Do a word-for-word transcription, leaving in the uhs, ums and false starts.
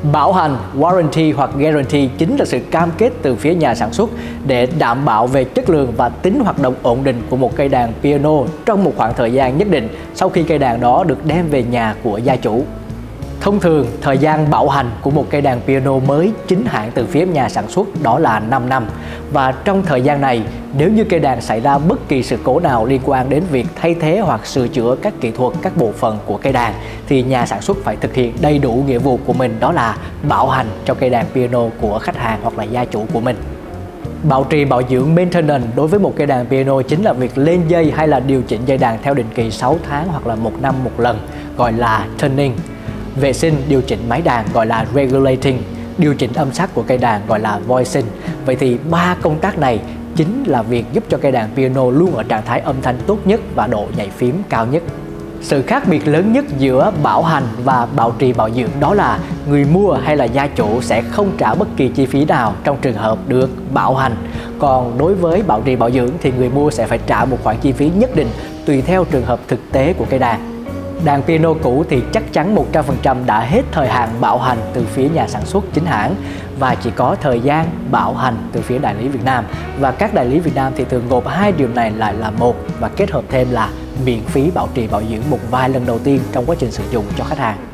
Bảo hành, warranty hoặc guarantee chính là sự cam kết từ phía nhà sản xuất để đảm bảo về chất lượng và tính hoạt động ổn định của một cây đàn piano trong một khoảng thời gian nhất định sau khi cây đàn đó được đem về nhà của gia chủ. Thông thường, thời gian bảo hành của một cây đàn piano mới chính hãng từ phía nhà sản xuất đó là năm năm. Và trong thời gian này, nếu như cây đàn xảy ra bất kỳ sự cố nào liên quan đến việc thay thế hoặc sửa chữa các kỹ thuật, các bộ phận của cây đàn, thì nhà sản xuất phải thực hiện đầy đủ nghĩa vụ của mình, đó là bảo hành cho cây đàn piano của khách hàng hoặc là gia chủ của mình. Bảo trì bảo dưỡng maintenance đối với một cây đàn piano chính là việc lên dây hay là điều chỉnh dây đàn theo định kỳ sáu tháng hoặc là một năm một lần, gọi là tuning. Vệ sinh điều chỉnh máy đàn gọi là regulating, điều chỉnh âm sắc của cây đàn gọi là voicing. Vậy thì ba công tác này chính là việc giúp cho cây đàn piano luôn ở trạng thái âm thanh tốt nhất và độ nhạy phím cao nhất. Sự khác biệt lớn nhất giữa bảo hành và bảo trì bảo dưỡng đó là người mua hay là gia chủ sẽ không trả bất kỳ chi phí nào trong trường hợp được bảo hành. Còn đối với bảo trì bảo dưỡng thì người mua sẽ phải trả một khoản chi phí nhất định tùy theo trường hợp thực tế của cây đàn. Đàn piano cũ thì chắc chắn một trăm phần trăm đã hết thời hạn bảo hành từ phía nhà sản xuất chính hãng và chỉ có thời gian bảo hành từ phía đại lý Việt Nam. Và các đại lý Việt Nam thì thường gộp hai điều này lại là một và kết hợp thêm là miễn phí bảo trì bảo dưỡng một vài lần đầu tiên trong quá trình sử dụng cho khách hàng.